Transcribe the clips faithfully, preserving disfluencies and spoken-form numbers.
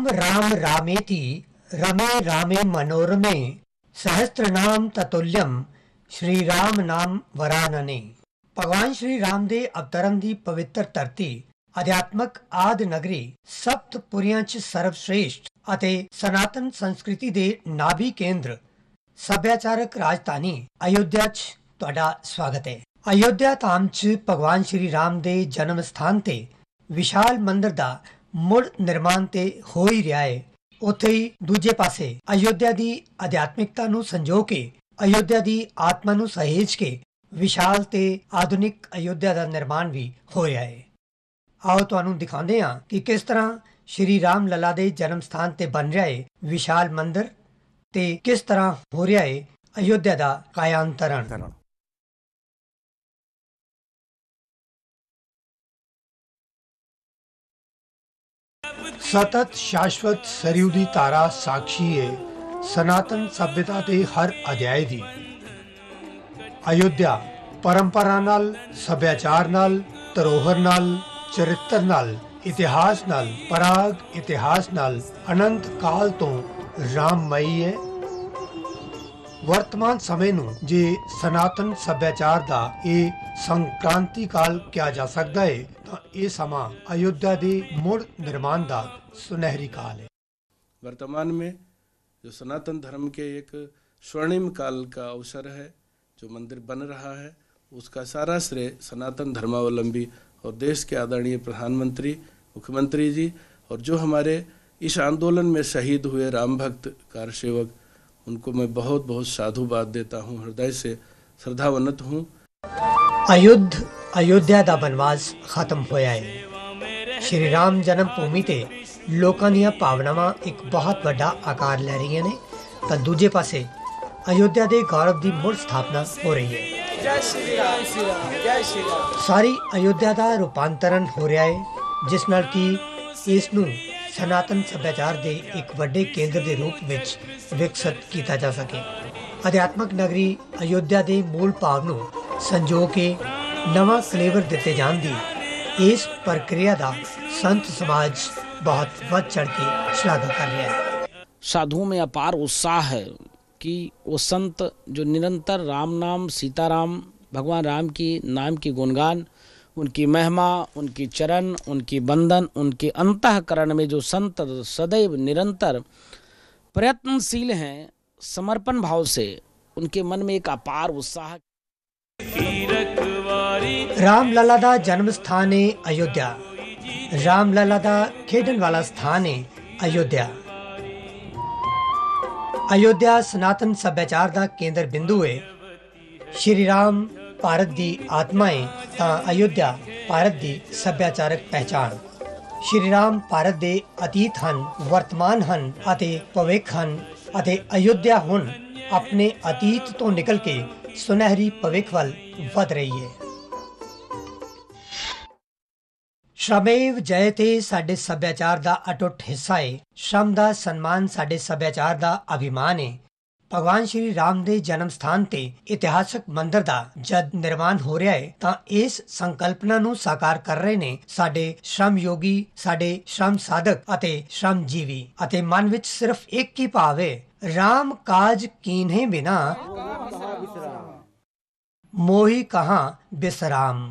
राम राम रामेति रमे रामे मनोरमे सहस्त्रनाम ततुल्यम श्री राम नाम वरानने। भगवान श्री राम दे अवतरण दी पवित्र धरती अध्यात्मक आदि नगरी सप्तपुरियां च सर्वश्रेष्ठ ਅਤੇ सनातन संस्कृति ਦੇ ਨਾਭੀ ਕੇਂਦਰ ਸੱਭਿਆਚਾਰਕ ਰਾਜਧਾਨੀ ਅਯੋਧਿਆ 'ਚ ਤੁਹਾਡਾ ਸਵਾਗਤ ਹੈ। ਅਯੋਧਿਆ ਧਾਮ 'ਚ ਭਗਵਾਨ ਸ਼੍ਰੀ ਰਾਮ ਦੇ ਜਨਮ ਸਥਾਨ ਤੇ ਵਿਸ਼ਾਲ ਮੰਦਿਰ ਦਾ ਮੁੜ ਨਿਰਮਾਣ ਤੇ ਹੋ ਹੀ ਰਿਹਾ ਹੈ। ਉੱਥੇ ਹੀ ਦੂਜੇ ਪਾਸੇ ਅਯੋਧਿਆ ਦੀ ਅਧਿਆਤਮਿਕਤਾ ਨੂੰ ਸੰਜੋ ਕੇ ਅਯੋਧਿਆ ਦੀ ਆਤਮਾ ਨੂੰ ਸਹੇਜ ਕੇ ਵਿਸ਼ਾਲ ਤੇ ਆਧੁਨਿਕ ਅਯੋਧਿਆ ਦਾ ਨਿਰਮਾਣ ਵੀ ਹੋ ਰਿਹਾ ਹੈ। ਆਓ ਤੁਹਾਨੂੰ ਦਿਖਾਉਂਦੇ ਹਾਂ ਕਿ ਕਿਸ ਤਰ੍ਹਾਂ श्री राम लला दे जन्म स्थान ते बन रहा है विशाल मंदिर ते किस तरह हो रहा है अयोध्या दा कायांतरण। सतत शाश्वत सरयू दी तारा साक्षी है सनातन सभ्यता दे हर अध्याय दी। अयोध्या परंपरा नाल सभ्याचार नाल धरोहर नाल चरित्र नाल इतिहास नाल पराग इतिहास नाल अनंत काल तो राममई है। वर्तमान समय नूं जे सनातन सभ्याचार दा ये संक्रांति काल किया जा सकता है तो ये समा अयोध्या दे मुड़ निर्माण दा सुनहरी काल है। वर्तमान में जो सनातन धर्म के एक स्वर्णिम काल का अवसर है, जो मंदिर बन रहा है, उसका सारा श्रेय सनातन धर्मावलंबी और देश के आदरणीय प्रधानमंत्री मुख्यमंत्री जी और जो हमारे इस आंदोलन में शहीद हुए राम भक्त कारसेवक, उनको मैं बहुत बहुत साधुवाद देता हूँ, हृदय से श्रद्धावन्वित हूँ। अयुद्ध अयोध्या दा बनवास खत्म होया है। श्री राम जन्म भूमि ते लोकां दीयां भावनावां एक बहुत वड्डा आकार लै रहीआं ने तां दूजे पासे अयोध्या दे गौरव दी मुड़ स्थापना हो रही है। जय श्री राम, श्री राम, जय श्री राम। सारी अयोध्या दा रूपांतरण हो रहा है जिस नाल कि इस नूं सनातन सभ्याचार दे एक वड्डे केंद्र दे रूप विच विकसित किया जा सके। अध्यात्मक नगरी अयोध्या दे मूल भाव नूं संजो के नवां फ्लेवर दिते जाण दी इस प्रक्रिया दा संत समाज बहुत बढ़ चढ़ के श्लाघा कर रहा है। साधुओं में अपार उत्साह है कि वो संत जो निरंतर राम नाम सीताराम भगवान राम की नाम की गुणगान, उनकी महिमा, उनकी चरण, उनकी बंधन, उनके अंतःकरण में जो संत सदैव निरंतर प्रयत्नशील हैं, समर्पण भाव से उनके मन में एक अपार उत्साह। राम लला दा जन्म स्थान है अयोध्या, राम लला दा खेडन वाला स्थान है अयोध्या। अयोध्या सनातन सभ्याचार दा केंद्र बिंदु है। श्री राम भारत दी आत्मा है तां अयोध्या भारत दी सभ्याचारक पहचान। श्री राम भारत दे अतीत हन, वर्तमान हन अते भविख हन अते अयोध्या हुण अपने अतीत तो निकल के सुनहरी भविख वल वध रही है। श्रमेव जयते साडे सभ्याचार दा अटुट हिस्सा है। श्रम दा सन्मान साडे सभ्याचार दा अभिमान है। भगवान श्री राम दे जन्म स्थान ते इतिहासक मंदिर दा जद निर्माण हो रहा है तां इस संकल्पना नूं साकार कर रहे ने साडे श्रम योगी, साडे श्रम साधक अते श्रम जीवी अते मन विच सिर्फ एक ही भाव है, राम काज कीन्हे बिना मोहि कहां बिसराम।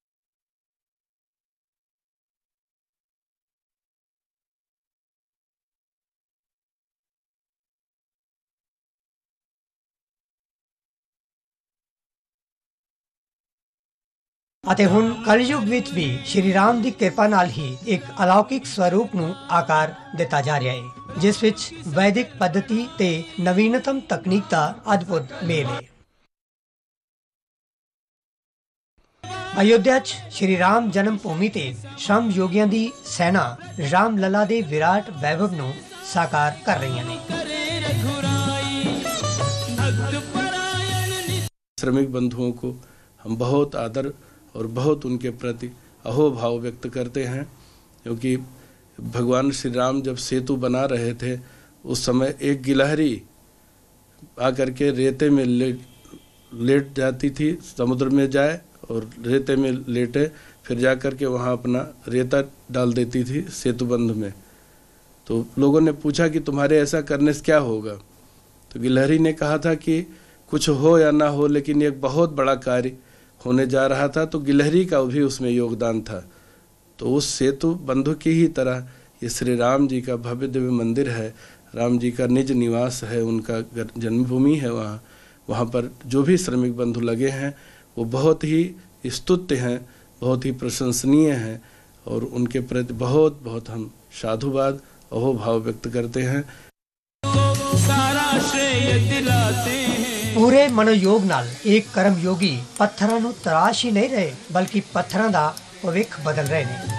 ਅਤੇ ਹੁਣ ਕਲਯੁਗ ਵਿੱਚ ਵੀ ਸ਼੍ਰੀ ਰਾਮ ਦੀ ਕਿਰਪਾ ਨਾਲ ਹੀ ਇੱਕ ਅਲੌਕਿਕ ਸਰੂਪ ਨੂੰ ਆਕਾਰ ਦਿੱਤਾ ਜਾ ਰਿਹਾ ਹੈ, ਜਿਸ ਵਿੱਚ ਵੈਦਿਕ ਪੱਧਤੀ ਤੇ ਨਵੀਨਤਮ ਤਕਨੀਕ ਦਾ ਅਦਭੁਤ ਮੇਲ ਹੈ। ਅਯੋਧਿਆ 'ਚ ਸ਼੍ਰੀ ਰਾਮ ਜਨਮ ਭੂਮੀ ਤੇ ਸ਼ਰਮ ਯੋਗੀਆਂ ਦੀ ਸੈਨਾ ਰਾਮ ਲਲਾ ਦੇ ਵਿਰਾਟ ਵੈਭਵ ਨੂੰ ਸਾਕਾਰ ਕਰ ਰਹੀਆਂ ਨੇ। श्रमिक बंधुओं को हम बहुत आदर और बहुत उनके प्रति अहोभाव व्यक्त करते हैं, क्योंकि भगवान श्री राम जब सेतु बना रहे थे उस समय एक गिलहरी आकर के रेते में लेट लेट जाती थी, समुद्र में जाए और रेते में लेटे, फिर जा कर के वहाँ अपना रेता डाल देती थी सेतुबंध में। तो लोगों ने पूछा कि तुम्हारे ऐसा करने से क्या होगा। तो गिलहरी ने कहा था कि कुछ हो या ना हो, लेकिन एक बहुत बड़ा कार्य होने जा रहा था, तो गिलहरी का भी उसमें योगदान था। तो उस सेतु बंधु की ही तरह ये श्री राम जी का भव्य दिव्य मंदिर है, राम जी का निज निवास है, उनका जन्मभूमि है। वहाँ वहाँ पर जो भी श्रमिक बंधु लगे हैं वो बहुत ही स्तुत्य हैं, बहुत ही प्रशंसनीय हैं, और उनके प्रति बहुत बहुत हम साधुवाद अहोभाव व्यक्त करते हैं। पूरे मनोयोग नाल एक कर्म योगी पत्थरां नूं तराश ही नहीं रहे, बल्कि पत्थरां दा भविख बदल रहे ने।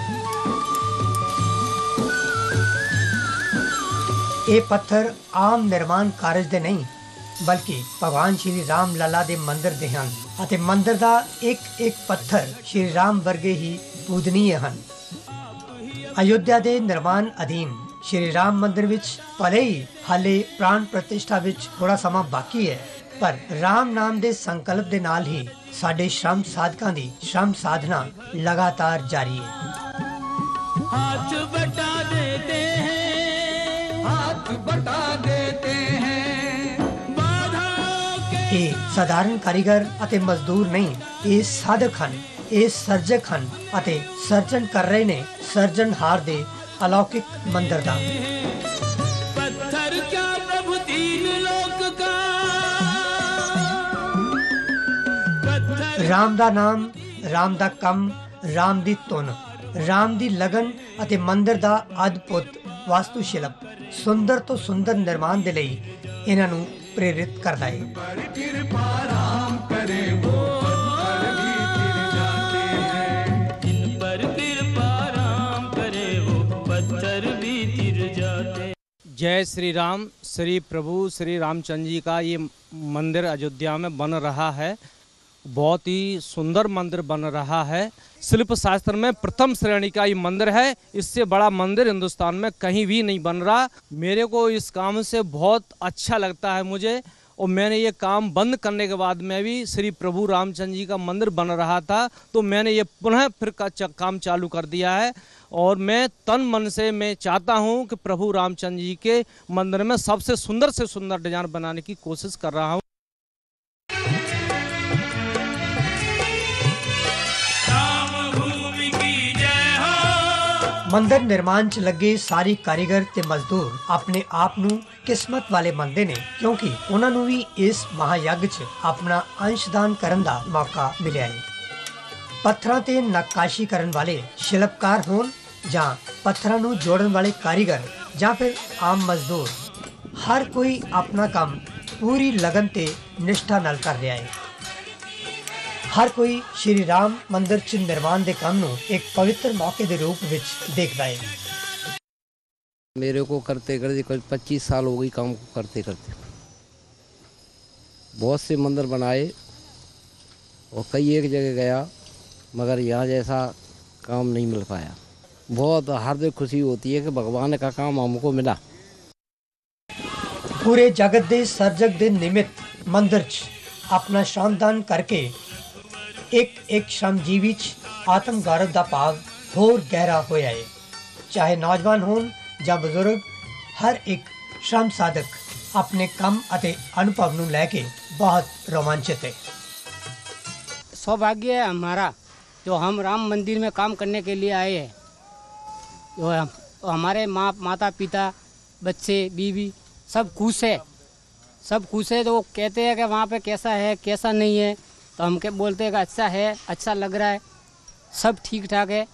ये पत्थर आम निर्माण कार्य दे नहीं, बल्कि भगवान श्री राम लला दे मंदिर दे हन, अते मंदिर दा एक एक पत्थर श्री राम वर्गे ही पूजनीय हन। अयोध्या दे निर्माण अधीन श्री राम मंदिर विच भले ही हाले प्राण प्रतिष्ठा विच थोड़ा समा बाकी है, पर राम नाम दे संकल्प दे नाल ही साडे श्रम साधकां दी श्रम साधना लगातार जारी है। हाथ बटा देते हैं, हाथ बटा देते हैं बाधाओं के। ये साधारण कारीगर अते मजदूर नहीं, ये साधक हन, ये सर्जक हन अते सर्जन कर रहे ने सर्जनहार दे अलौकिक मंदिर दा। पत्थर क्या प्रभु तीन लोक का, राम दा नाम, राम दा कम, राम दी तुन, राम दी लगन अते मंदिर दा अद्भुत वास्तु शिल्प सुंदर तो सुंदर निर्माण दे लई इन्हां नूं प्रेरित करदा है। जय श्री राम। श्री प्रभु श्री रामचंद्र जी का ये मंदिर अयोध्या में बन रहा है, बहुत ही सुंदर मंदिर बन रहा है। शिल्प शास्त्र में प्रथम श्रेणी का ये मंदिर है, इससे बड़ा मंदिर हिंदुस्तान में कहीं भी नहीं बन रहा। मेरे को इस काम से बहुत अच्छा लगता है मुझे, और मैंने ये काम बंद करने के बाद में भी श्री प्रभु रामचंद्र जी का मंदिर बन रहा था, तो मैंने ये पुनः फिर का काम चालू कर दिया है। और मैं तन मन से मैं चाहता हूँ कि प्रभु रामचंद्र जी के मंदिर में सबसे सुंदर से सुंदर डिजाइन बनाने की कोशिश कर रहा हूँ। मंदिर निर्माण च लगे सारी कारीगर ते मजदूर अपने आप नूं किस्मत वाले मनदे ने, क्योंकि उन्हां नूं भी इस महायज्ञ च अपना अंशदान करन दा मौका मिलिया है। पत्थरां ते नक्काशी करन वाले शिल्पकार होण जां पत्थरां नूं जोड़न वाले कारीगर जां फिर आम मजदूर, हर कोई अपना काम पूरी लगन ते निष्ठा नाल कर रहा है। हर कोई श्री राम मंदिर च निर्माण दे काम नूं एक पवित्र मौके दे रूप विच देखदा है। मेरे को करते करते कुछ पच्चीस साल हो गई काम को करते करते। बहुत से मंदिर बनाए और कई एक जगह गया, मगर यहाँ जैसा काम नहीं मिल पाया। बहुत हृदय खुशी होती है कि भगवान का काम हमको मिला। पूरे जगत दे सर्जक दे निमित्त मंदिर च अपना श्रमदान करके एक एक श्रमजीवी च आत्म गौरव दा भाव होर गहरा होया है। चाहे नौजवान होन जां बुजुर्ग, हर एक श्रम साधक अपने काम अते अनुभव नूं लैके बहुत रोमांचित है। सौभाग्य है हमारा जो हम राम मंदिर में काम करने के लिए आए हैं। जो हम, हमारे माँ माता पिता बच्चे बीवी सब खुश है, सब खुश है। तो वो कहते हैं कि वहाँ पे कैसा है कैसा नहीं है, तो हम के बोलते हैं कि अच्छा है, अच्छा लग रहा है, सब ठीक ठाक है।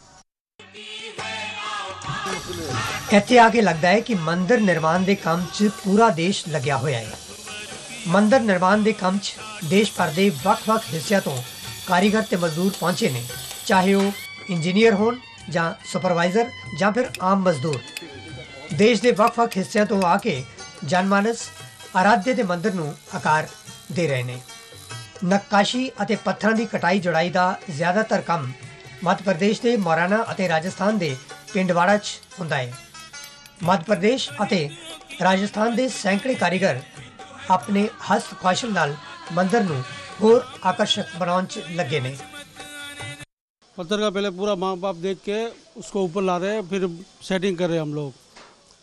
ਇੱਥੇ ਆ ਕੇ ਲੱਗਦਾ ਹੈ ਕਿ ਮੰਦਿਰ ਨਿਰਮਾਣ ਦੇ ਕੰਮ 'ਚ ਪੂਰਾ ਦੇਸ਼ ਲੱਗਿਆ ਹੋਇਆ ਹੈ। ਮੰਦਿਰ ਨਿਰਮਾਣ ਦੇ ਕੰਮ 'ਚ ਦੇਸ਼ ਭਰ ਦੇ ਵੱਖ-ਵੱਖ ਹਿੱਸਿਆਂ ਤੋਂ ਕਾਰੀਗਰ ਤੇ ਮਜ਼ਦੂਰ ਪਹੁੰਚੇ ਨੇ, ਚਾਹੇ ਉਹ ਇੰਜੀਨੀਅਰ ਹੋਣ ਜਾਂ ਸੁਪਰਵਾਈਜ਼ਰ ਜਾਂ ਫਿਰ ਆਮ ਮਜ਼ਦੂਰ। ਦੇਸ਼ ਦੇ ਵੱਖ-ਵੱਖ ਹਿੱਸਿਆਂ ਤੋਂ ਆ ਕੇ ਜਨਮਾਨਸ ਆਰਾਧਿਆ ਦੇ ਮੰਦਿਰ ਨੂੰ ਆਕਾਰ ਦੇ ਰਹੇ ਨੇ। ਨੱਕਾਸ਼ੀ ਅਤੇ ਪੱਥਰਾਂ ਦੀ ਕਟਾਈ ਜੁੜਾਈ ਦਾ ਜ਼ਿਆਦਾਤਰ ਕੰਮ ਮੱਧ ਪ੍ਰਦੇਸ਼ ਦੇ ਮੌਰਾਨਾ ਅਤੇ ਰਾਜਸਥਾਨ ਦੇ ਪਿੰਡਵਾੜਾ 'ਚ ਹੁੰਦਾ ਹੈ। मध्य प्रदेश ਅਤੇ राजस्थान ਦੇ सैकड़े कारीगर अपने हस्त कौशल नाल मंदिर ਨੂੰ ਹੋਰ आकर्षक बनाने ਚ लगे ने। पत्थर का पहले पूरा माँ बाप देख के उसको ऊपर ला रहे हैं, फिर सेटिंग कर रहे हैं हम लोग।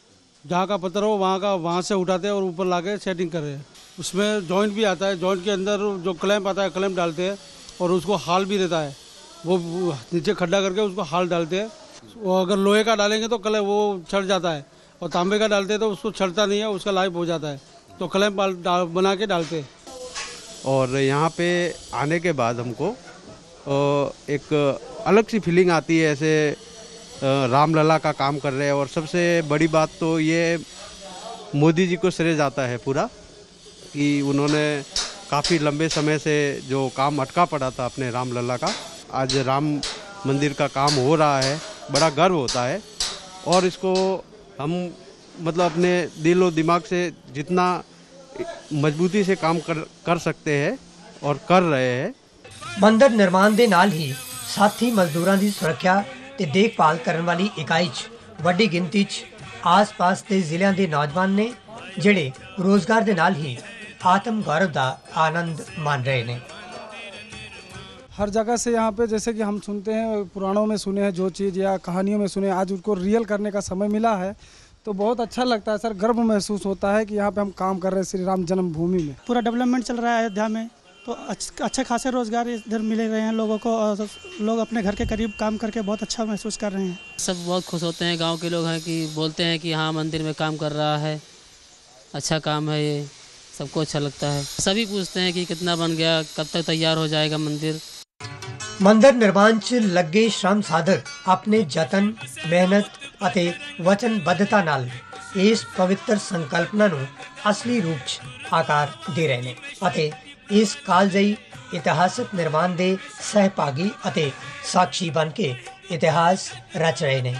जहाँ का पत्थर हो वहाँ का वहाँ से उठाते हैं और ऊपर ला के सेटिंग कर रहे हैं। उसमें जॉइंट भी आता है, जॉइंट के अंदर जो क्लैंप आता है क्लैंप डालते हैं और उसको हाल भी देता है, वो नीचे खड्डा करके उसको हाल डालते हैं। वो अगर लोहे का डालेंगे तो कलर वो छड़ जाता है और तांबे का डालते हैं तो उसको छड़ता नहीं है, उसका लाइफ हो जाता है, तो क्लैंप बना के डालते हैं। और यहाँ पे आने के बाद हमको एक अलग सी फीलिंग आती है, ऐसे रामलला का काम कर रहे हैं। और सबसे बड़ी बात तो ये मोदी जी को श्रेय जाता है पूरा, कि उन्होंने काफ़ी लंबे समय से जो काम अटका पड़ा था अपने रामलला का, आज राम मंदिर का काम हो रहा है, बड़ा गर्व होता है। और इसको हम मतलब अपने दिल और दिमाग से जितना मजबूती से काम कर कर सकते हैं और कर रहे हैं। ਮੰਦਰ ਨਿਰਮਾਣ ਦੇ ਨਾਲ ਹੀ ਸਾਥੀ ਮਜ਼ਦੂਰਾਂ ਦੀ ਸੁਰੱਖਿਆ ਤੇ ਦੇਖਭਾਲ ਕਰਨ ਵਾਲੀ ਇਕਾਈ 'ਚ ਵੱਡੀ ਗਿਣਤੀ 'ਚ ਆਸ-ਪਾਸ ਦੇ ਜ਼ਿਲ੍ਹਿਆਂ ਦੇ ਨੌਜਵਾਨ ਨੇ ਜਿਹੜੇ ਰੋਜ਼ਗਾਰ ਦੇ ਨਾਲ ਹੀ आत्म गौरव का आनंद मान रहे हैं। हर जगह से यहाँ पे जैसे कि हम सुनते हैं, पुराणों में सुने हैं जो चीज़ या कहानियों में सुने, आज उनको रियल करने का समय मिला है तो बहुत अच्छा लगता है सर। गर्व महसूस होता है कि यहाँ पे हम काम कर रहे हैं श्री राम जन्मभूमि में। पूरा डेवलपमेंट चल रहा है अयोध्या में, तो अच्छे खासे रोजगार इधर मिल रहे हैं लोगों को और लोग अपने घर के करीब काम करके बहुत अच्छा महसूस कर रहे हैं। सब बहुत खुश होते हैं, गाँव के लोग हैं कि बोलते हैं कि हाँ मंदिर में काम कर रहा है, अच्छा काम है, ये सबको अच्छा लगता है। सभी पूछते हैं कि कितना बन गया, कब तक तैयार हो जाएगा मंदिर। ਮੰਦਰ ਨਿਰਮਾਣ 'ਚ ਲੱਗੇ ਸ਼ਰਮ ਸਾਧਕ ਆਪਣੇ ਯਤਨ, ਮਿਹਨਤ ਅਤੇ ਵਚਨਬੱਧਤਾ ਨਾਲ ਇਸ ਪਵਿੱਤਰ ਸੰਕਲਪਨਾ ਨੂੰ ਅਸਲੀ ਰੂਪ 'ਚ ਆਕਾਰ ਦੇ ਰਹੇ ਨੇ ਅਤੇ ਇਸ ਕਾਲਜਈ ਇਤਿਹਾਸਕ ਨਿਰਮਾਣ ਦੇ ਸਹਿਭਾਗੀ ਅਤੇ ਸਾਖੀ ਬਣ ਕੇ ਇਤਿਹਾਸ ਰਚ ਰਹੇ ਨੇ।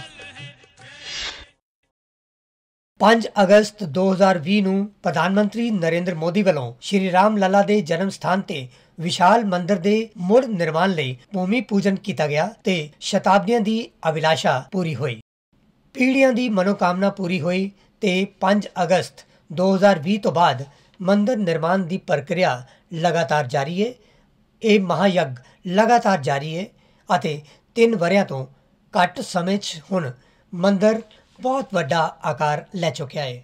ਪੰਜ ਅਗਸਤ ਦੋ ਹਜ਼ਾਰ ਵੀਹ ਨੂੰ ਪ੍ਰਧਾਨ ਮੰਤਰੀ ਨਰਿੰਦਰ ਮੋਦੀ ਵੱਲੋਂ ਸ਼੍ਰੀ ਰਾਮ ਲੱਲਾ ਦੇ ਜਨਮ ਸਥਾਨ ਤੇ ਵਿਸ਼ਾਲ ਮੰਦਿਰ ਦੇ ਮੁੜ ਨਿਰਮਾਣ ਲਈ ਭੂਮੀ ਪੂਜਨ ਕੀਤਾ ਗਿਆ ਤੇ ਸ਼ਤਾਬਦੀਆਂ ਦੀ ਅਭਿਲਾਸ਼ਾ ਪੂਰੀ ਹੋਈ। ਪੀੜ੍ਹੀਆਂ ਦੀ ਮਨੋਕਾਮਨਾ ਪੂਰੀ ਹੋਈ ਤੇ ਪੰਜ ਅਗਸਤ ਦੋ ਹਜ਼ਾਰ ਵੀਹ ਤੋਂ ਬਾਅਦ ਮੰਦਿਰ ਨਿਰਮਾਣ ਦੀ ਪ੍ਰਕਿਰਿਆ ਲਗਾਤਾਰ ਜਾਰੀ ਹੈ। ਇਹ ਮਹਾਯੱਗ ਲਗਾਤਾਰ ਜਾਰੀ ਹੈ ਅਤੇ ਤਿੰਨ ਵਰ੍ਹਿਆਂ ਤੋਂ ਘੱਟ ਸਮੇਂ 'ਚ ਹੁਣ ਮੰਦਿਰ बहुत बड़ा आकार ले चुका है।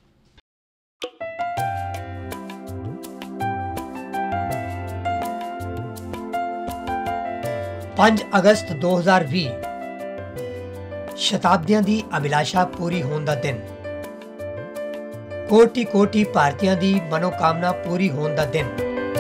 पांच अगस्त दो हज़ार बीस शताब्दियां दी अभिलाषा पूरी होने दा दिन, कोटि कोटि भारतीयों दी मनोकामना पूरी होने दा दिन।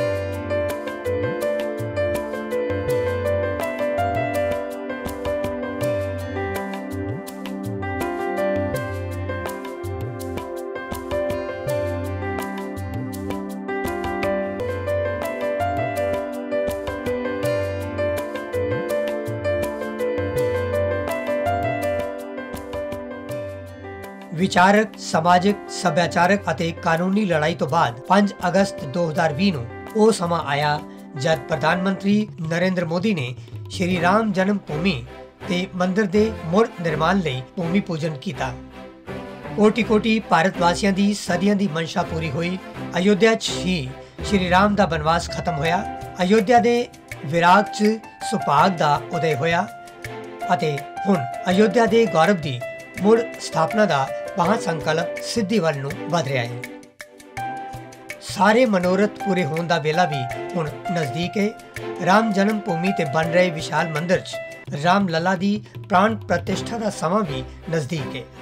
ਵਿਚਾਰਕ, ਸਮਾਜਿਕ, ਸੱਭਿਆਚਾਰਕ ਅਤੇ ਕਾਨੂੰਨੀ ਲੜਾਈ ਤੋਂ ਬਾਅਦ ਪੰਜ ਅਗਸਤ ਦੋ ਹਜ਼ਾਰ ਵੀਹ ਨੂੰ ਉਹ ਸਮਾਂ ਆਇਆ ਜਦ ਪ੍ਰਧਾਨ ਮੰਤਰੀ ਨਰਿੰਦਰ ਮੋਦੀ ਨੇ ਸ਼੍ਰੀ ਰਾਮ ਜਨਮ ਭੂਮੀ ਤੇ ਮੰਦਿਰ ਦੇ ਮੁੜ ਨਿਰਮਾਣ ਲਈ ਭੂਮੀ ਪੂਜਨ ਕੀਤਾ। ਕੋਟि ਕੋਟि ਭਾਰਤ ਵਾਸੀਆਂ ਦੀ ਸਦੀਆਂ ਦੀ ਮਨਸ਼ਾ ਪੂਰੀ ਹੋਈ। ਅਯੋਧਿਆ 'ਚ ਹੀ ਸ਼੍ਰੀ ਰਾਮ ਦਾ ਬਨਵਾਸ ਖਤਮ ਹੋਇਆ। ਅਯੋਧਿਆ ਦੇ ਵਿਰਾਗ 'ਚ ਸੁਭਾਗ ਦਾ ਉਦੈ ਹੋਇਆ ਅਤੇ ਹੁਣ ਅਯੋਧਿਆ ਦੇ ਗੌਰਵ ਦੀ ਮੁੜ ਸਥਾਪਨਾ ਦਾ ਮਹਾਂ ਸੰਕਲਪ ਸਿੱਧੀ ਵੱਲ ਨੂੰ ਵਧ ਰਿਹਾ ਹੈ। ਸਾਰੇ ਮਨੋਰਥ ਪੂਰੇ ਹੋਣ ਦਾ ਵੇਲਾ ਵੀ ਹੁਣ ਨਜ਼ਦੀਕ ਹੈ। ਰਾਮ ਜਨਮ ਭੂਮੀ ਤੇ ਬਣ ਰਹੇ ਵਿਸ਼ਾਲ ਮੰਦਿਰ 'ਚ ਰਾਮ ਲੱਲਾ ਦੀ ਪ੍ਰਾਣ ਪ੍ਰਤਿਸ਼ਠਾ ਦਾ ਸਮਾਂ ਵੀ ਨਜ਼ਦੀਕ ਹੈ।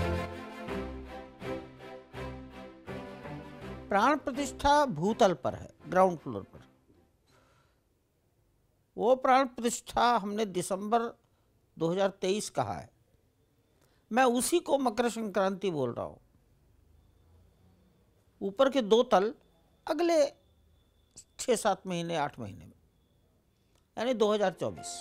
प्राण प्रतिष्ठा भूतल पर है, ग्राउंड फ्लोर पर। वो प्राण प्रतिष्ठा हमने दिसंबर दो हज़ार तेईस कहा है। मैं उसी को मकर संक्रांति बोल रहा हूँ। ऊपर के दो तल अगले छः सात महीने आठ महीने में, यानी दो हज़ार चौबीस।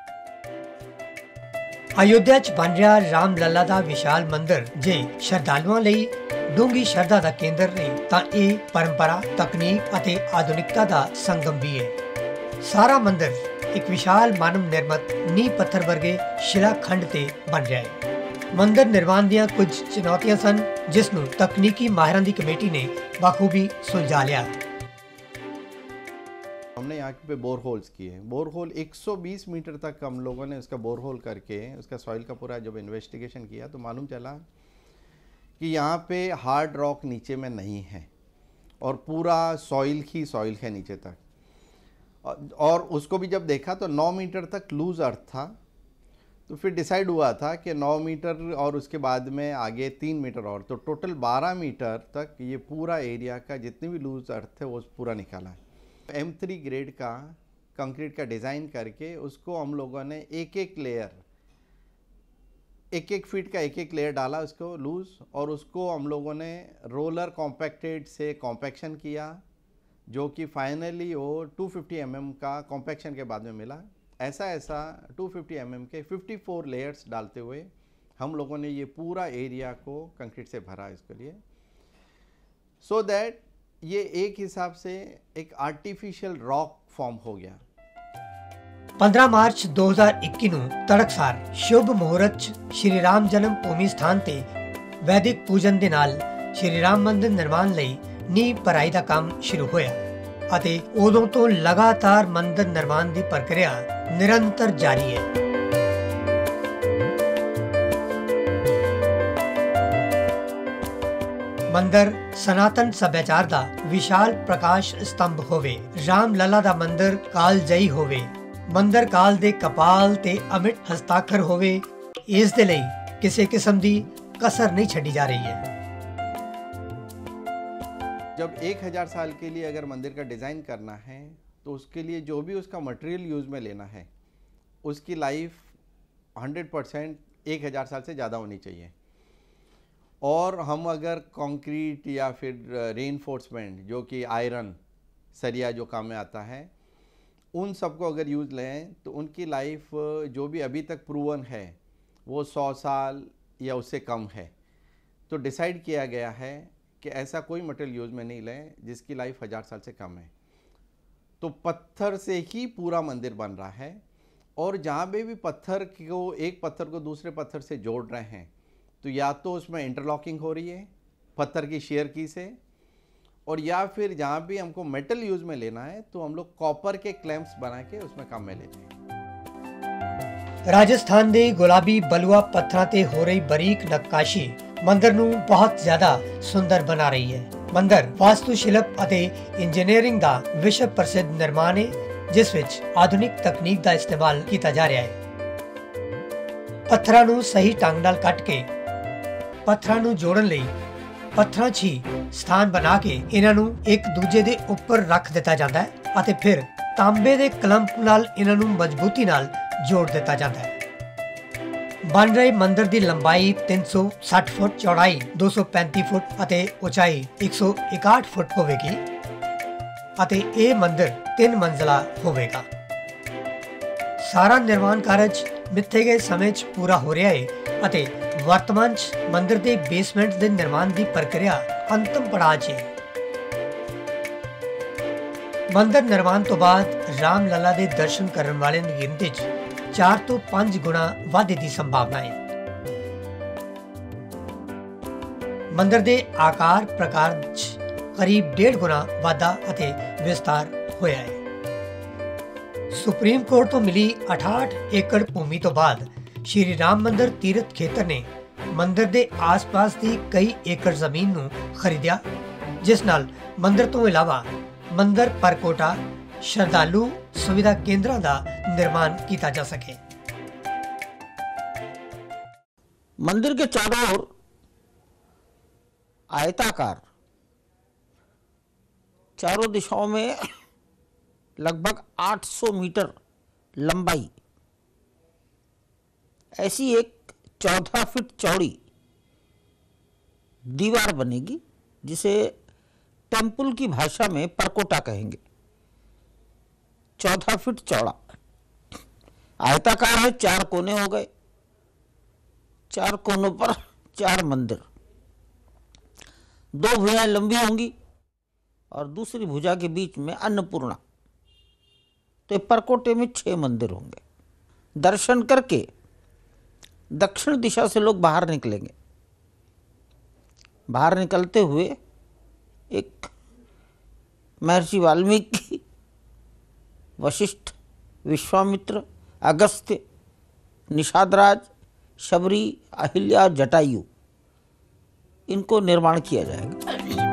ਅਯੋਧਿਆ 'ਚ ਬਣ ਰਿਹਾ ਰਾਮ ਲੱਲਾ ਦਾ ਵਿਸ਼ਾਲ ਮੰਦਿਰ ਜੇ ਸ਼ਰਧਾਲੂਆਂ ਲਈ ਡੂੰਘੀ ਸ਼ਰਧਾ ਦਾ ਕੇਂਦਰ ਨੇ ਤਾਂ ਇਹ ਪਰੰਪਰਾ, ਤਕਨੀਕ ਅਤੇ ਆਧੁਨਿਕਤਾ ਦਾ ਸੰਗਮ ਵੀ ਹੈ। ਸਾਰਾ ਮੰਦਿਰ ਇੱਕ ਵਿਸ਼ਾਲ ਮਾਨਵ ਨਿਰਮਿਤ ਨੀਂਹ ਪੱਥਰ ਵਰਗੇ ਸ਼ਿਲਾਖੰਡ ਤੇ ਬਣ ਰਿਹਾ ਹੈ। ਮੰਦਿਰ ਨਿਰਮਾਣ ਦੀਆਂ ਕੁਝ ਚੁਣੌਤੀਆਂ ਸਨ ਜਿਸ ਨੂੰ ਤਕਨੀਕੀ ਮਾਹਿਰਾਂ ਦੀ ਕਮੇਟੀ ਨੇ ਬਾਖੂਬੀ ਸੁਲਝਾ ਲਿਆ। हमने यहाँ पे बोर होल्स किए। बोर होल एक सौ बीस मीटर तक हम लोगों ने उसका बोर होल करके उसका सॉइल का पूरा जब इन्वेस्टिगेशन किया तो मालूम चला कि यहाँ पे हार्ड रॉक नीचे में नहीं है और पूरा सॉइल ही सॉइल है नीचे तक। और उसको भी जब देखा तो नौ मीटर तक लूज अर्थ था। तो फिर डिसाइड हुआ था कि नौ मीटर और उसके बाद में आगे तीन मीटर और, तो टोटल बारह मीटर तक ये पूरा एरिया का जितनी भी लूज अर्थ है वो पूरा निकाला है। एम थ्री ग्रेड का कंक्रीट का डिज़ाइन करके उसको हम लोगों ने एक एक लेयर, एक एक फीट का एक एक लेयर डाला उसको लूज, और उसको हम लोगों ने रोलर कॉम्पैक्टेड से कॉम्पैक्शन किया, जो कि फाइनली वो दो सौ पचास एम एम का कॉम्पैक्शन के बाद में मिला। ऐसा ऐसा दो सौ पचास एम एम के चौवन लेयर्स डालते हुए हम लोगों ने ये पूरा एरिया को कंक्रीट से भरा इसके लिए, सो so दैट ये एक हिसाब से एक आर्टिफिशियल रॉक फॉर्म हो गया। पंद्रह मार्च दो हज़ार इक्की ਨੂੰ ਤੜਕਸਾਰ ਸ਼ੁਭ ਮੁਹੂਰਤ 'ਚ ਸ਼੍ਰੀ ਰਾਮ ਜਨਮ ਭੂਮੀ ਸਥਾਨ ਤੇ ਵੈਦਿਕ ਪੂਜਨ ਦੇ ਨਾਲ ਸ਼੍ਰੀ ਰਾਮ ਮੰਦਿਰ ਨਿਰਮਾਣ ਲਈ ਨੀਂਹ ਪਰਾਈ ਦਾ ਕੰਮ ਸ਼ੁਰੂ ਹੋਇਆ ਅਤੇ ਉਦੋਂ ਤੋਂ ਲਗਾਤਾਰ ਮੰਦਿਰ ਨਿਰਮਾਣ ਦੀ ਪ੍ਰਕਿਰਿਆ ਨਿਰੰਤਰ ਜਾਰੀ ਹੈ। ਮੰਦਿਰ ਸਨਾਤਨ ਸੱਭਿਆਚਾਰ ਦਾ ਵਿਸ਼ਾਲ ਪ੍ਰਕਾਸ਼ ਸਤੰਭ ਹੋਵੇ, ਰਾਮ ਲਲਾ ਦਾ ਮੰਦਿਰ ਕਾਲਜਈ ਹੋਵੇ, ਮੰਦਰ ਕਾਲ ਦੇ ਕਪਾਲ ਤੇ ਅਮਿਟ ਹਸਤਾਖਰ ਹੋਵੇ, ਇਸ ਦੇ ਲਈ ਕਿਸੇ ਕਿਸਮ ਦੀ ਕਸਰ नहीं ਛੱਡੀ जा रही है। जब एक हज़ार साल के लिए अगर मंदिर का डिज़ाइन करना है तो उसके लिए जो भी उसका मटेरियल यूज़ में लेना है उसकी लाइफ हंड्रेड परसेंट एक हज़ार साल से ज़्यादा होनी चाहिए। और हम अगर कंक्रीट या फिर रेनफोर्समेंट जो कि आयरन सरिया जो काम में आता है उन सबको अगर यूज़ लें तो उनकी लाइफ जो भी अभी तक प्रूवन है वो सौ साल या उससे कम है। तो डिसाइड किया गया है कि ऐसा कोई मटेरियल यूज़ में नहीं लें जिसकी लाइफ हज़ार साल से कम है। तो पत्थर से ही पूरा मंदिर बन रहा है, और जहाँ पे भी पत्थर को एक पत्थर को दूसरे पत्थर से जोड़ रहे हैं तो या तो उसमें इंटरलॉकिंग हो रही है पत्थर की शेयर की से, और या फिर जहाँ भी हमको मेटल यूज़ में लेना है तो हम लोग कॉपर के क्लैंप्स बना के उसमें काम में लेते हैं। ਰਾਜਸਥਾਨ ਦੇ ਗੁਲਾਬੀ ਬਲੂਆ ਪੱਥਰਾਂ ਤੇ ਹੋ ਰਹੀ ਬਰੀਕ ਨੱਕਾਸ਼ੀ ਮੰਦਿਰ ਨੂੰ ਬਹੁਤ ਜ਼ਿਆਦਾ ਸੁੰਦਰ ਬਣਾ ਰਹੀ ਹੈ। ਮੰਦਿਰ ਵਾਸਤੂ ਸ਼ਿਲਪ ਅਤੇ ਇੰਜੀਨੀਅਰਿੰਗ ਦਾ ਵਿਸ਼ਵ ਪ੍ਰਸਿੱਧ ਨਿਰਮਾਣ ਹੈ, ਜਿਸ ਵਿੱਚ ਆਧੁਨਿਕ ਤਕਨੀਕ ਦਾ ਇਸਤੇਮਾਲ ਕੀਤਾ ਜਾ ਰਿਹਾ ਹੈ। ਪੱਥਰਾਂ ਨੂੰ ਸਹੀ ਢੰਗ ਨਾਲ ਕੱਟ ਕੇ ਪੱਥਰਾਂ ਨੂੰ ਜੋੜਨ ਲਈ ਪੱਥਰਾਂ 'ਚ ਹੀ ਸਥਾਨ ਬਣਾ ਕੇ ਇਹਨਾਂ ਨੂੰ ਇੱਕ ਦੂਜੇ ਦੇ ਉੱਪਰ ਰੱਖ ਦਿੱਤਾ ਜਾਂਦਾ ਹੈ ਅਤੇ ਫਿਰ ਤਾਂਬੇ ਦੇ ਕਲੰਪ ਨਾਲ ਇਹਨਾਂ ਨੂੰ ਮਜ਼ਬੂਤੀ ਨਾਲ जोड़ दिता जाता है। बन रहे मंदिर की लंबाई तीन सौ साठ फुट, चौड़ाई दो सौ पैंती फुट ਅਤੇ ਉਚਾਈ एक सौ इकसठ फुट होवेगी ਅਤੇ ਇਹ ਮੰदिर तीन मंजिला ਹੋਵੇਗਾ। ਸਾਰਾ ਨਿਰਮਾਣ ਕਾਰਜ ਮਿੱਥੇ ਗਏ ਸਮੇਂ 'ਚ ਪੂਰਾ ਹੋ ਰਿਹਾ ਹੈ ਅਤੇ ਵਰਤਮਾਨ 'ਚ ਮੰदिर ਦੇ ਬੇਸਮੈਂਟ ਦੇ ਨਿਰਮਾਣ ਦੀ ਪ੍ਰਕਿਰਿਆ ਅੰਤਮ ਪੜਾਅ 'ਚ ਹੈ। ਮੰदिर ਨਿਰਮਾਣ ਤੋਂ ਬਾਅਦ ਰਾਮ ਲਲਾ ਦੇ ਦਰਸ਼ਨ ਕਰਨ ਵਾਲਿਆਂ ਦੀ ਗਿਣਤੀ 'ਚ चार तो पांच गुना वाधे की संभावना है। मंदिर के आकार प्रकार करीब डेढ़ गुना वाधा अते विस्तार होया है। सुप्रीम कोर्ट तो मिली अठाठ एकड़ भूमि तो बाद श्री राम मंदिर तीर्थ खेतर ने मंदिर के आस पास की कई एकड़ जमीन नूं खरीदिया, जिस नाल मंदिर तो इलावा मंदिर परकोटा श्रद्धालु सुविधा केंद्रों का निर्माण किया जा सके। मंदिर के चारों ओर आयताकार चारों दिशाओं में लगभग आठ सौ मीटर लंबाई ऐसी एक चौदह फीट चौड़ी दीवार बनेगी, जिसे टेम्पल की भाषा में परकोटा कहेंगे। चौदह फीट चौड़ा आयताकार है, चार कोने हो गए, चार कोनों पर चार मंदिर, दो भुजाएं लंबी होंगी और दूसरी भुजा के बीच में अन्नपूर्णा, तो परकोटे में छह मंदिर होंगे। दर्शन करके दक्षिण दिशा से लोग बाहर निकलेंगे। बाहर निकलते हुए एक महर्षि वाल्मीकि, वशिष्ठ, विश्वामित्र, अगस्त्य, निषादराज, शबरी, अहिल्या, जटायु, इनको निर्माण किया जाएगा।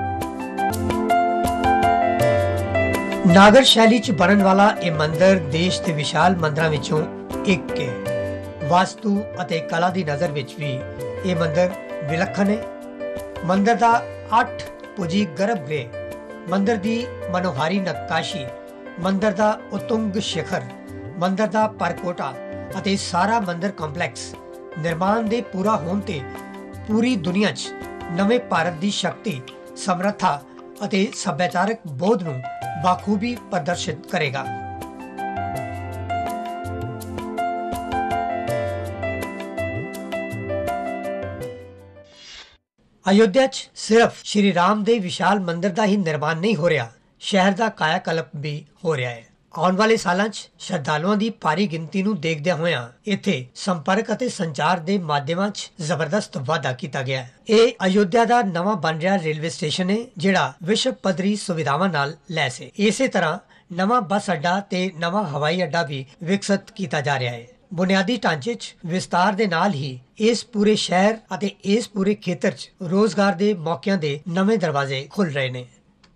ਨਾਗਰ ਸ਼ੈਲੀ 'ਚ ਬਣਨ ਵਾਲਾ ਇਹ ਮੰਦਿਰ ਦੇਸ਼ ਦੇ ਵਿਸ਼ਾਲ ਮੰਦਿਰਾਂ ਵਿੱਚੋਂ ਇੱਕ ਹੈ। ਵਾਸਤੂ ਅਤੇ ਕਲਾ ਦੀ ਨਜ਼ਰ ਵਿੱਚ ਵੀ ਇਹ ਮੰਦਿਰ ਵਿਲੱਖਣ ਹੈ। ਮੰਦਿਰ ਦਾ ਅੱਠ ਭੁਜੀ ਗਰਭਗ੍ਰਹਿ, ਮੰਦਿਰ ਦੀ ਮਨੋਹਾਰੀ ਨਕਾਸ਼ੀ, ਮੰਦਿਰ ਦਾ ਉਤੁੰਗ ਸ਼ਿਖਰ, ਮੰਦਿਰ ਦਾ ਪਰਕੋਟਾ ਅਤੇ ਸਾਰਾ ਮੰਦਿਰ ਕੰਪਲੈਕਸ ਨਿਰਮਾਣ ਦੇ ਪੂਰਾ ਹੋਣ ਤੇ ਪੂਰੀ ਦੁਨੀਆ 'ਚ ਨਵੇਂ ਭਾਰਤ ਦੀ ਸ਼ਕਤੀ, ਸਮਰੱਥਾ ਅਤੇ ਸੱਭਿਆਚਾਰਕ ਬੋਧ ਨੂੰ ਬਾਖੂਬੀ ਪ੍ਰਦਰਸ਼ਿਤ ਕਰੇਗਾ। ਅਯੋਧਿਆ 'ਚ ਸਿਰਫ ਸ਼੍ਰੀ ਰਾਮ ਦੇ ਵਿਸ਼ਾਲ ਮੰਦਿਰ ਦਾ ਹੀ ਨਿਰਮਾਣ ਨਹੀਂ ਹੋ ਰਿਹਾ, ਸ਼ਹਿਰ ਦਾ ਕਾਇਆ ਕਲਪ ਵੀ ਹੋ ਰਿਹਾ ਹੈ। ਆਉਣ ਵਾਲੇ ਸਾਲਾਂ 'ਚ ਸ਼ਰਧਾਲੂਆਂ ਦੀ ਭਾਰੀ ਗਿਣਤੀ ਨੂੰ ਦੇਖਦਿਆਂ ਹੋਇਆਂ ਇੱਥੇ ਸੰਪਰਕ ਅਤੇ ਸੰਚਾਰ ਦੇ ਮਾਧਿਅਮਾਂ 'ਚ ਜ਼ਬਰਦਸਤ ਵਾਧਾ ਕੀਤਾ ਗਿਆ ਹੈ। ਇਹ ਅਯੋਧਿਆ ਦਾ ਨਵਾਂ ਬਣ ਰਿਹਾ ਰੇਲਵੇ ਸਟੇਸ਼ਨ ਹੈ, ਜਿਹੜਾ ਵਿਸ਼ਵ ਪੱਧਰੀ ਸੁਵਿਧਾਵਾਂ ਨਾਲ ਲੈਸ ਹੈ। ਇਸੇ ਤਰ੍ਹਾਂ ਨਵਾਂ ਬੱਸ ਅੱਡਾ ਤੇ ਨਵਾਂ ਹਵਾਈ ਅੱਡਾ ਵੀ ਵਿਕਸਿਤ ਕੀਤਾ ਜਾ ਰਿਹਾ ਹੈ। ਬੁਨਿਆਦੀ ਢਾਂਚੇ 'ਚ ਵਿਸਤਾਰ ਦੇ ਨਾਲ ਹੀ ਇਸ ਪੂਰੇ ਸ਼ਹਿਰ ਅਤੇ ਇਸ ਪੂਰੇ ਖੇਤਰ 'ਚ ਰੋਜ਼ਗਾਰ ਦੇ ਮੌਕਿਆਂ ਦੇ ਨਵੇਂ ਦਰਵਾਜ਼ੇ ਖੁੱਲ ਰਹੇ ਨੇ।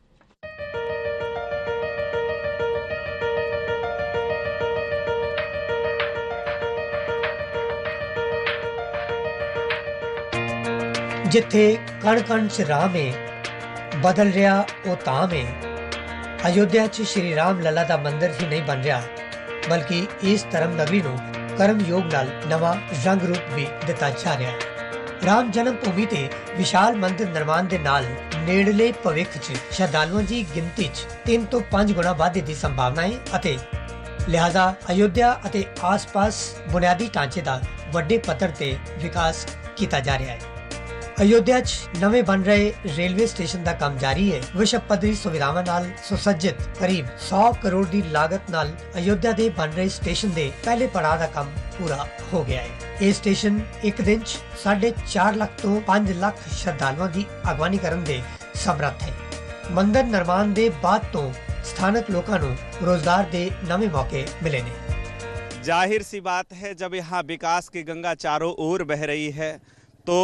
जिथे कण कण च राम है बदल रहा वो ताम है। अयोध्या च श्री राम लला दा मंदिर ही नहीं बन रहा, बल्कि इस धर्म नगरी नूं कर्म योग नाल नवा रंग रूप भी दिता जा रहा है। राम जन्म भूमि ते विशाल मंदिर निर्माण दे नाल नेड़ले भविख च श्रद्धालुओं की गिनती च तीन तो पांच गुना वाधे की संभावना है अते लिहाजा अयोध्या अते आस पास बुनियादी ढांचे का वड्डे पद्धर ते विकास किया जा रहा है। अयोध्या च नवे बन रहे रेलवे स्टेशन का काम जारी है। विश्व पद्धरी सुविधावां नाल सुसज्जित करीब सौ करोड़ की लागत नाल अयोध्या दे बन रहे स्टेशन दे पहले पड़ाव का काम पूरा हो गया है। ये स्टेशन एक दिन च साढ़े चार लाख तो पांच लाख श्रद्धालुओं की अगवानी करन दे समर्थ है। मंदिर निर्माण दे बाद तो स्थानक लोगों को रोजगार दे नवे मौके मिले ने। जाहिर सी बात है, जब यहाँ विकास की गंगा चारों ओर बह रही है तो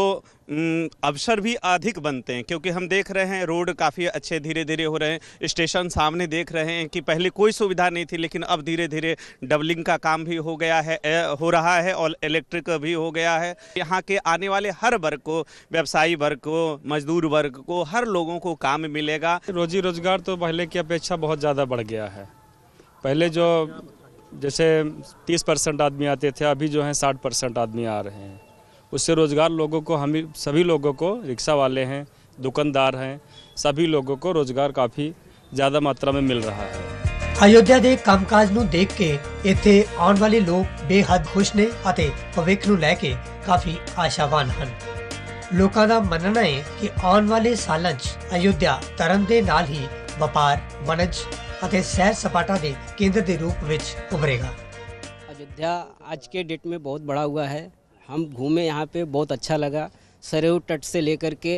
अवसर भी अधिक बनते हैं, क्योंकि हम देख रहे हैं रोड काफ़ी अच्छे धीरे धीरे हो रहे हैं। स्टेशन सामने देख रहे हैं कि पहले कोई सुविधा नहीं थी, लेकिन अब धीरे धीरे डबलिंग का काम भी हो गया है हो रहा है और इलेक्ट्रिक भी हो गया है। यहाँ के आने वाले हर वर्ग को, व्यवसायी वर्ग को, मजदूर वर्ग को, हर लोगों को काम मिलेगा। रोजी रोजगार तो पहले की अपेक्षा बहुत ज़्यादा बढ़ गया है। पहले जो जैसे तीस परसेंट आदमी आते थे, अभी जो है साठ परसेंट आदमी आ रहे हैं। उससे रोज़गार लोगों को, हम सभी लोगों को, रिक्शा वाले हैं, दुकानदार हैं, सभी लोगों को रोज़गार काफ़ी ज़्यादा मात्रा में मिल रहा है। अयोध्या ਦੇ ਕੰਮਕਾਜ ਨੂੰ ਦੇਖ ਕੇ ਇੱਥੇ ਆਉਣ ਵਾਲੇ ਲੋਕ ਬੇਹੱਦ ਖੁਸ਼ ਨੇ ਅਤੇ ਭਵਿੱਖ ਨੂੰ ਲੈ ਕੇ ਕਾਫੀ ਆਸ਼ਾਵਾਨ ਹਨ। ਲੋਕਾਂ ਦਾ ਮੰਨਣਾ ਹੈ ਕਿ ਆਉਣ ਵਾਲੇ ਸਾਲਾਂ 'ਚ ਅਯੋਧਿਆ ਧਰਮ ਦੇ ਨਾਲ ਹੀ ਵਪਾਰ, ਵਣਜ ਅਤੇ ਸੈਰ ਸਪਾਟਾ ਦੇ ਕੇਂਦਰ ਦੇ रूप ਵਿੱਚ उभरेगा। अयोध्या आज के डेट में बहुत बड़ा हुआ है। हम घूमे यहाँ पे, बहुत अच्छा लगा। सरयू तट से लेकर के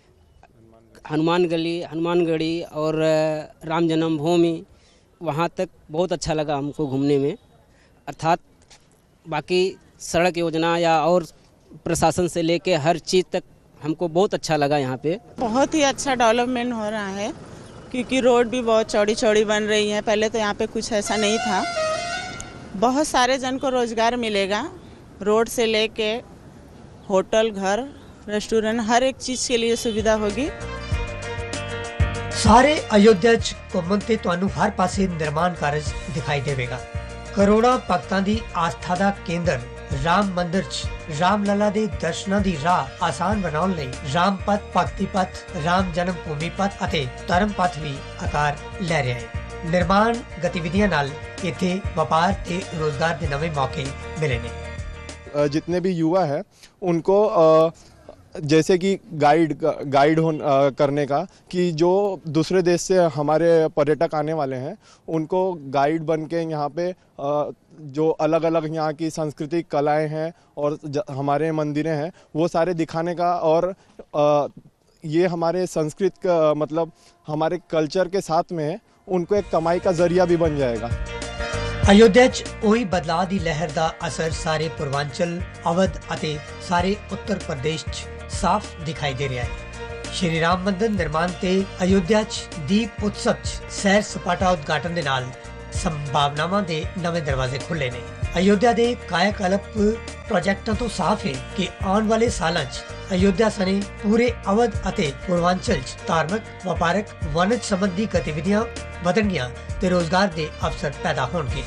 हनुमान गली, हनुमानगढ़ी और राम जन्मभूमि वहाँ तक बहुत अच्छा लगा हमको घूमने में। अर्थात बाकी सड़क योजना या और प्रशासन से लेके हर चीज़ तक हमको बहुत अच्छा लगा। यहाँ पे बहुत ही अच्छा डेवलपमेंट हो रहा है, क्योंकि रोड भी बहुत चौड़ी चौड़ी बन रही है। पहले तो यहाँ पे कुछ ऐसा नहीं था। बहुत सारे जन को रोज़गार मिलेगा। रोड से लेके होटल, घर, रेस्टोरेंट, हर एक चीज़ के लिए सुविधा होगी। सारे अयोध्या च घूमन ते तुहानू हर पासे निर्माण कार्य दिखाई देवेगा। करोड़ां भक्तां दी आस्था दा केंद्र राम मंदिर च राम लला दे दर्शनां दी राह आसान बनाउण लई राम पथ, भक्ति पथ, राम जन्म भूमि पथ अते धर्म पथ भी आकार लै रहा है। निर्माण गतिविधियां नाल इत्थे व्यापार ते रोजगार दे नवे मौके मिले ने। जितने भी युवा है उनको जैसे कि गाइड गाइड हो करने का, कि जो दूसरे देश से हमारे पर्यटक आने वाले हैं उनको गाइड बन के यहाँ पे जो अलग अलग यहाँ की सांस्कृतिक कलाएं हैं और हमारे मंदिरें हैं वो सारे दिखाने का, और ये हमारे संस्कृत का मतलब हमारे कल्चर के साथ में उनको एक कमाई का जरिया भी बन जाएगा। अयोध्या च ओही बदलाव की लहर का असर सारे पूर्वांचल, अवध अते सारे उत्तर प्रदेश च साफ दिखाई दे रहा है। ਸ਼੍ਰੀ ਰਾਮ ਮੰਦਿਰ ਨਿਰਮਾਣ ਤੇ ਅਯੁੱਧਿਆ 'ਚ ਦੀਪ ਉਤਸਵ 'ਚ ਸੈਰ ਸਪਾਟਾ ਉਦਘਾਟਨ ਦੇ ਨਾਲ ਸੰਭਾਵਨਾਵਾਂ ਦੇ ਨਵੇਂ ਦਰਵਾਜ਼ੇ ਖੁੱਲੇ ਨੇ। ਅਯੁੱਧਿਆ ਦੇ ਕਾਇਆਕਲਪ ਪ੍ਰੋਜੈਕਟਾਂ ਤੋਂ ਸਾਫ਼ ਹੈ ਕਿ ਆਉਣ ਵਾਲੇ ਸਾਲਾਂ 'ਚ ਅਯੁੱਧਿਆ ਸਣੇ ਪੂਰੇ ਅਵਧ ਅਤੇ ਪੂਰਵਾਂਚਲ 'ਚ ਧਾਰਮਿਕ, ਵਪਾਰਕ, ਵਣਜ ਸੰਬੰਧੀ ਗਤੀਵਿਧੀਆਂ ਵਧਣਗੀਆਂ ਤੇ ਰੋਜ਼ਗਾਰ ਦੇ ਅਵਸਰ ਪੈਦਾ ਹੋਣਗੇ।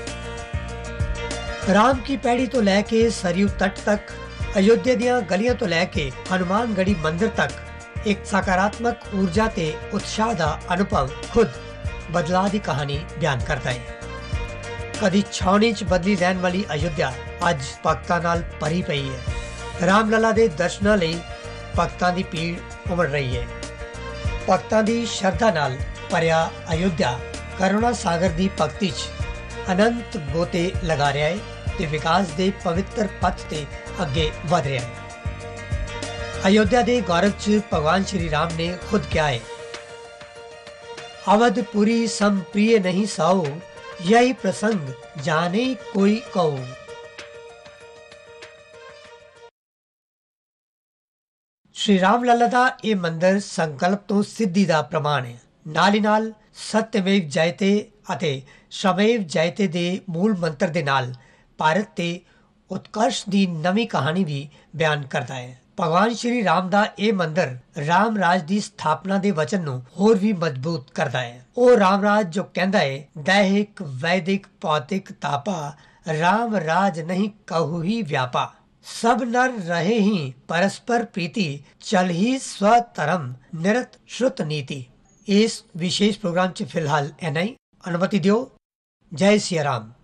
ਰਾਮ ਕੀ ਪੈੜੀ ਤੋਂ ਲੈ ਕੇ ਸਰਯੂ ਤੱਟ ਤੱਕ, ਅਯੁੱਧਿਆ ਦੀਆਂ ਗਲੀਆਂ ਤੋਂ ਲੈ ਕੇ ਹਨੂਮਾਨਗੜੀ ਮੰਦਿਰ ਤੱਕ ਇੱਕ ਸਕਾਰਾਤਮਕ ਊਰਜਾ ਤੇ ਉਤਸ਼ਾਹ ਦਾ ਅਨੁਭਵ ਖੁਦ ਬਦਲਾਅ ਦੀ ਕਹਾਣੀ ਬਿਆਨ ਕਰਦਾ ਹੈ। ਕਦੀ ਛਾਉਣੀ 'ਚ ਬਦਲੀ ਰਹਿਣ ਵਾਲੀ ਅਯੁੱਧਿਆ ਅੱਜ ਭਗਤਾਂ ਨਾਲ ਭਰੀ ਪਈ ਹੈ। ਰਾਮ ਲਲਾ ਦੇ ਦਰਸ਼ਨਾਂ ਲਈ ਭਗਤਾਂ ਦੀ ਭੀੜ ਉਮੜ ਰਹੀ ਹੈ। ਭਗਤਾਂ ਦੀ ਸ਼ਰਧਾ ਨਾਲ ਭਰਿਆ ਅਯੁੱਧਿਆ ਕਰੁਣਾ ਸਾਗਰ ਦੀ ਭਗਤੀ 'ਚ ਅਨੰਤ ਗੋਤੇ ਲਗਾ ਰਿਹਾ ਹੈ ਤੇ ਵਿਕਾਸ ਦੇ ਪਵਿੱਤਰ ਪਥ ਤੇ ਅੱਗੇ ਵਧ ਰਿਹਾ ਹੈ। अयोध्या दे गौरव च भगवान श्री राम ने खुद क्या है, अवधपुरी सम प्रिय नहीं साओ, यही प्रसंग जाने कोई कहो। श्री राम लला दा ये मंदिर संकल्प तो सिद्धि दा प्रमाण है। नाल ही नाल सत्यमेव जयते अते श्रमेव जयते दे मूल मंत्र दे नाल भारत ते उत्कर्ष दी नवी कहानी भी बयान करता है। भगवान श्री राम ਦਾ ਇਹ ਮੰਦਰ ਰਾਮ ਰਾਜ ਦੀ ਸਥਾਪਨਾ ਦੇ ਵਚਨ ਨੂੰ ਹੋਰ ਵੀ ਮਜ਼ਬੂਤ ਕਰਦਾ ਹੈ। ਉਹ ਰਾਮ ਰਾਜ ਜੋ ਕਹਿੰਦਾ ਹੈ, दैहिक वैदिक भौतिक तापा, राम राज नहीं कहु ही व्यापा, सब नर रहे ही परस्पर प्रीति, चल ही स्वधर्म निरत श्रुत नीति। इस विशेष प्रोग्राम च फिलहाल इन्ना ही, अनुमति दियो। जय सिया राम।